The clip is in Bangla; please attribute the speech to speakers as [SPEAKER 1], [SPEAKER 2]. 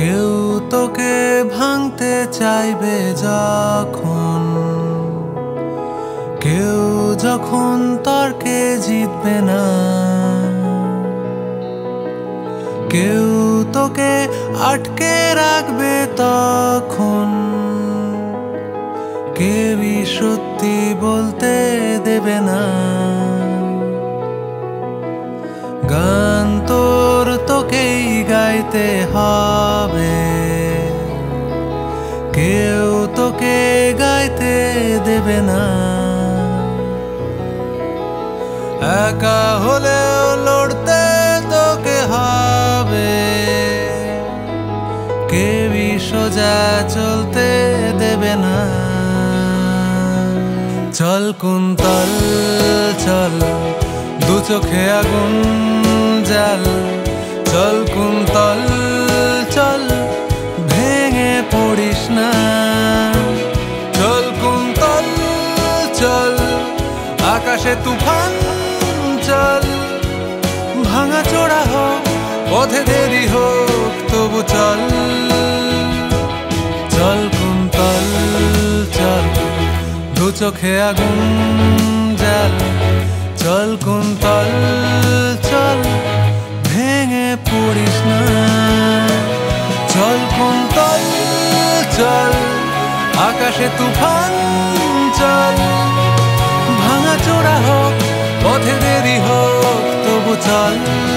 [SPEAKER 1] কেউ তোকে ভাঙতে চাইবে যখন, কেউ যখন তর্কে জিতবে না, কেউ তোকে আটকে রাখবে তখন, কেউই সত্যি বলতে দেবে না। গান তোর তোকেই গাইতে হবে, কেউ তোকে গাইতে দেবে না। একা হলেও লড়তে তোকে হবে, কেউই সোজা চলতে দেবে না। চল কুন্তল চল, দু চোখে আগুন জাল, চল কুন্তল চল, ভেঙে পড়িস না। চল কুন্তল চল, আকাশে তুফান চল, ভাঙা চোরা হোক পথে দেরি হোক তবু চল। চল কুন্তল চল, দু চোখে আগুন জাল, চল কুন্তল চল, ভেঙে পড়িস না। চল কুন্তল চল, আকাশে তুফান চল, ভাঙা চোরা হোক পথে দেরি হোক তবু চল।